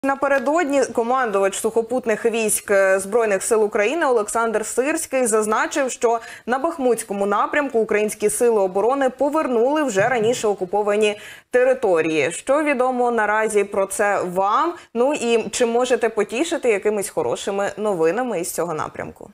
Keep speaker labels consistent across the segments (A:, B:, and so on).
A: Напередодні командувач сухопутних військ Збройних сил України Олександр Сирський зазначив, що на Бахмутському напрямку українські сили оборони повернули вже раніше окуповані території. Що відомо наразі про це вам? Ну і чи можете потішити якимись хорошими новинами із цього напрямку?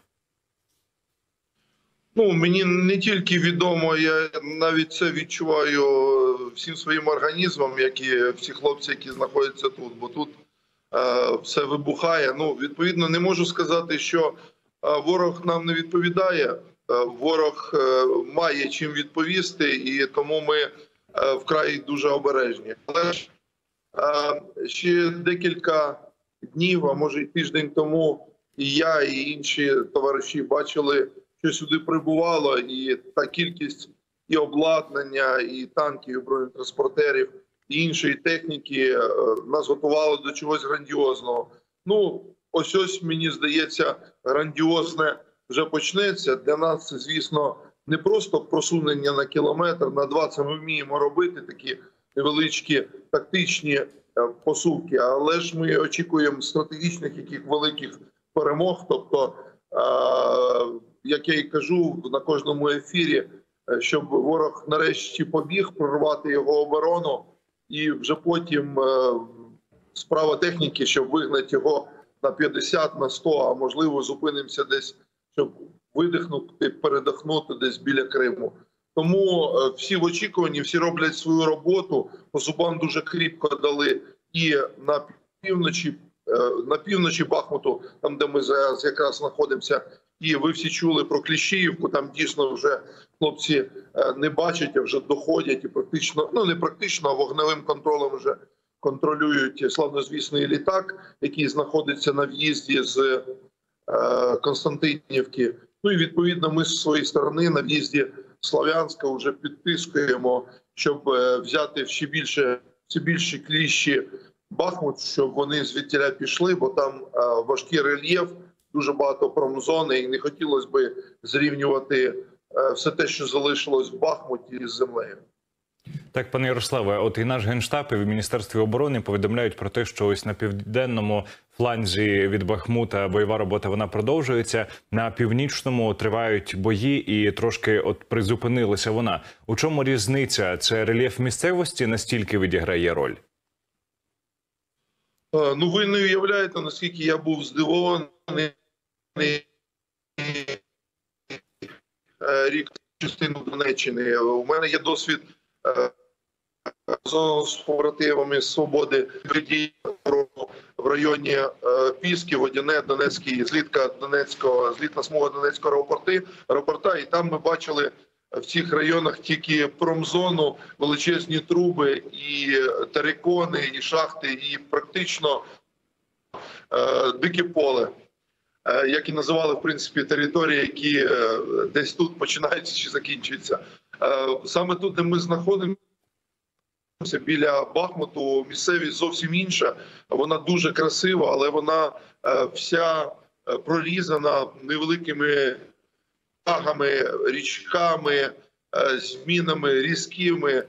B: Мені не тільки відомо, я навіть це відчуваю всім своїм організмом, як і всі хлопці, які знаходяться тут, бо тут все вибухає. Відповідно, не можу сказати, що ворог нам не відповідає. Ворог має чим відповісти, і тому ми вкрай дуже обережні. Але ж ще декілька днів, а може й тиждень тому, і я, і інші товариші бачили, що сюди прибувало, і та кількість і обладнання, і танків, і бронетранспортерів, і іншої техніки нас готувало до чогось грандіозного. Ось, мені здається, грандіозне вже почнеться. Для нас це, звісно, не просто просунення на кілометр, на 2, це ми вміємо робити, такі невеличкі тактичні посувки, але ж ми очікуємо стратегічних яких великих перемог, тобто, як я і кажу на кожному ефірі, щоб ворог нарешті побіг, прорвати його оборону, і вже потім справа техніки, щоб вигнати його на 50, на 100, а можливо зупинимося десь, щоб видихнути, передихнути десь біля Криму. Тому всі в очікуванні, всі роблять свою роботу, по зубам дуже кріпко дали і на півночі Бахмуту, там де ми зараз якраз знаходимося, і ви всі чули про Кліщіївку, там дійсно вже хлопці не бачать, а вже доходять і практично, не практично, а вогневим контролем вже контролюють славнозвісний літак, який знаходиться на в'їзді з Константинівки. І відповідно ми з своєї сторони на в'їзді Слов'янська вже підтискуємо, щоб взяти ще більші кліщі Бахмут, щоб вони звідтіля пішли, бо там важкий рельєф, дуже багато промзони, і не хотілося б зрівнювати все те, що залишилось в Бахмуті, з землею.
C: Так, пане Ярославе, от і наш Генштаб, і в Міністерстві оборони повідомляють про те, що ось на південному фланзі від Бахмута бойова робота, вона продовжується. На північному тривають бої і трошки призупинилася вона. У чому різниця? Це рельєф місцевості настільки відіграє роль?
B: Ви не уявляєте, наскільки я був здивований рік частину Донеччини. У мене є досвід з побратимами «Свободи» в районі Піски, Водяне, Донецький, злітна смуга Донецького аеропорта, і там ми бачили в цих районах тільки промзону, величезні труби, і терикони, і шахти, і практично дике поле, як і називали, в принципі, території, які десь тут починаються чи закінчуються. Саме тут, де ми знаходимося, біля Бахмуту, місцевість зовсім інша. Вона дуже красива, але вона вся прорізана невеликими тагами, річками, змінами різкими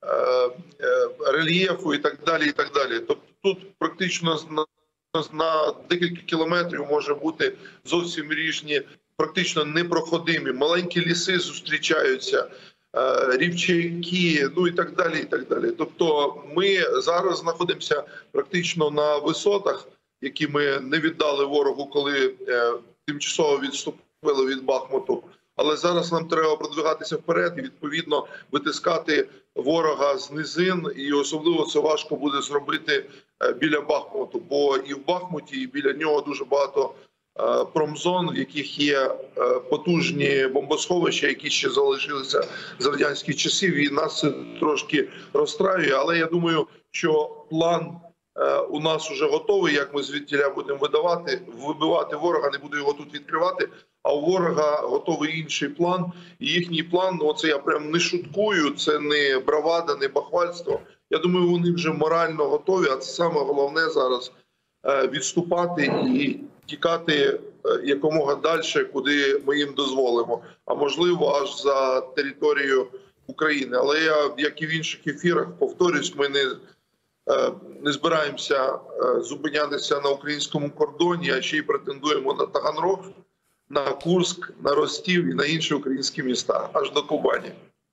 B: рельєфу і так далі, і так далі. Тобто тут практично на декілька кілометрів може бути зовсім різні, практично непроходимі. Маленькі ліси зустрічаються, рівчаки, і так далі, і так далі. Тобто ми зараз знаходимося практично на висотах, які ми не віддали ворогу, коли тимчасово відступили від Бахмуту. Але зараз нам треба продвигатися вперед і, відповідно, витискати ворога з низин. І особливо це важко буде зробити біля Бахмуту. Бо і в Бахмуті, і біля нього дуже багато промзон, в яких є потужні бомбосховища, які ще залишилися з радянських часів. І нас це трошки розстраює. Але я думаю, що план у нас вже готовий, як ми звідтіля будемо вибивати ворога, не буду його тут відкривати, а у ворога готовий інший план. І їхній план, це я прям не шуткую, це не бравада, не бахвальство. Я думаю, вони вже морально готові, а це саме головне зараз відступати і тікати якомога далі, куди ми їм дозволимо. А можливо, аж за територію України. Але я, як і в інших ефірах, повторюсь, ми не збираємося зупинятися на українському кордоні, а ще й претендуємо на Таганрог, на Курськ, на Ростів і на інші українські міста, аж до Кубані.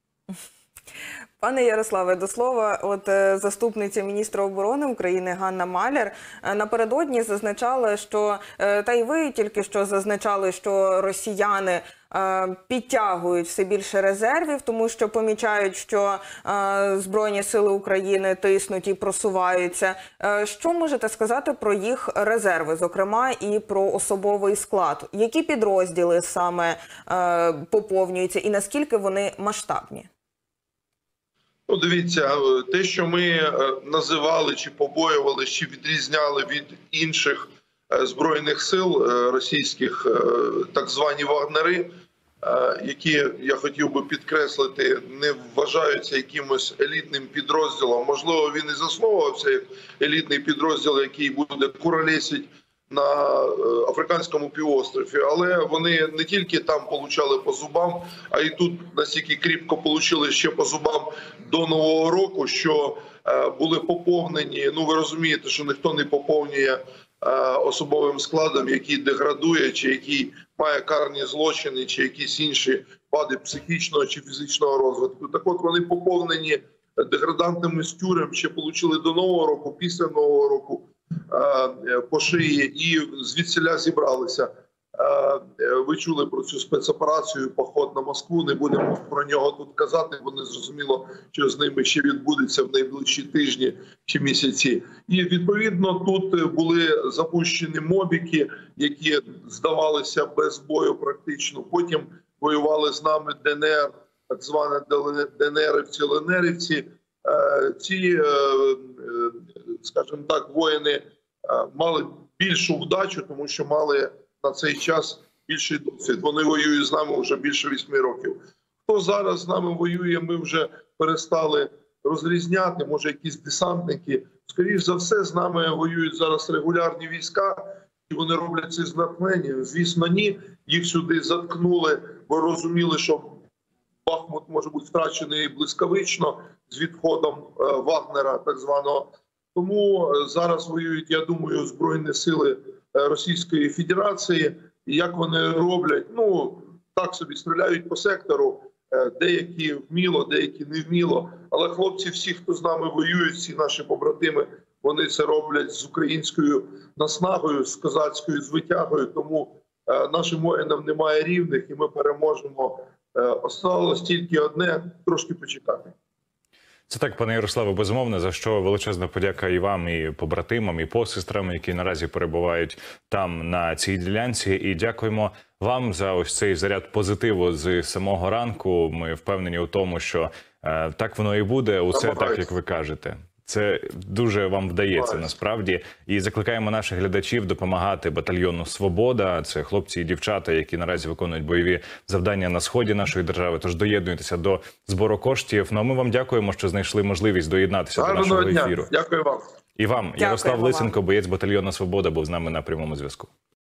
A: Пане Ярославе, до слова, заступниця міністра оборони України Ганна Маляр напередодні зазначала, що, та й ви тільки що зазначали, що росіяни підтягують все більше резервів, тому що помічають, що Збройні сили України тиснуть і просуваються. Що можете сказати про їх резерви, зокрема і про особовий склад? Які підрозділи саме поповнюються і наскільки вони масштабні?
B: Ну, дивіться, те, що ми називали, чи побоювали, чи відрізняли від інших збройних сил російських, так звані вагнери, які, я хотів би підкреслити, не вважаються якимось елітним підрозділом. Можливо, він і засновувався як елітний підрозділ, який буде куролесить на Африканському півострові, але вони не тільки там получали по зубам, а й тут настільки кріпко получили ще по зубам до Нового року, що були поповнені. Ну, ви розумієте, що ніхто не поповнює особовим складом, який деградує, чи який має карні злочини, чи якісь інші вади психічного чи фізичного розвитку. Так от вони поповнені деградантами з тюрем, ще получили до Нового року, після Нового року по шиї, і звідсіля зібралися. Ви чули про цю спецоперацію «Поход на Москву», не будемо про нього тут казати, бо не зрозуміло, що з ними ще відбудеться в найближчі тижні чи місяці. І відповідно тут були запущені мобіки, які здавалися без бою практично. Потім воювали з нами ДНР, так звані ДНРівці, ЛНРівці. Ці, скажімо так, воїни мали більшу вдачу, тому що мали на цей час більший досвід. Вони воюють з нами вже більше 8 років. Хто зараз з нами воює, ми вже перестали розрізняти, може якісь десантники. Скоріше за все, з нами воюють зараз регулярні війська, і вони роблять це з натхненням. Звісно, ні. Їх сюди заткнули, бо розуміли, що Бахмут може бути втрачений блискавично з відходом Вагнера, так званого. Тому зараз воюють, я думаю, Збройні сили Російської Федерації. І як вони роблять? Ну, так собі стріляють по сектору. Деякі вміло, деякі не вміло. Але хлопці, всі, хто з нами воюють, всі наші побратими, вони це роблять з українською наснагою, з козацькою звитягою. Тому нашим воїнам немає рівних, і ми переможемо. Осталось тільки одне – трошки почекати.
C: Це так, пане Ярославе, безумовно, за що величезна подяка і вам, і побратимам, і посестрам, які наразі перебувають там на цій ділянці. І дякуємо вам за ось цей заряд позитиву з самого ранку. Ми впевнені у тому, що так воно і буде, усе так, як ви кажете. Це дуже вам вдається насправді. І закликаємо наших глядачів допомагати батальйону «Свобода». Це хлопці і дівчата, які наразі виконують бойові завдання на сході нашої держави. Тож доєднуйтеся до збору коштів. Ну а ми вам дякуємо, що знайшли можливість доєднатися до нашого ефіру.
B: Дякую вам.
C: І вам, Ярослав Лисенко, боєць батальйону «Свобода», був з нами на прямому зв'язку.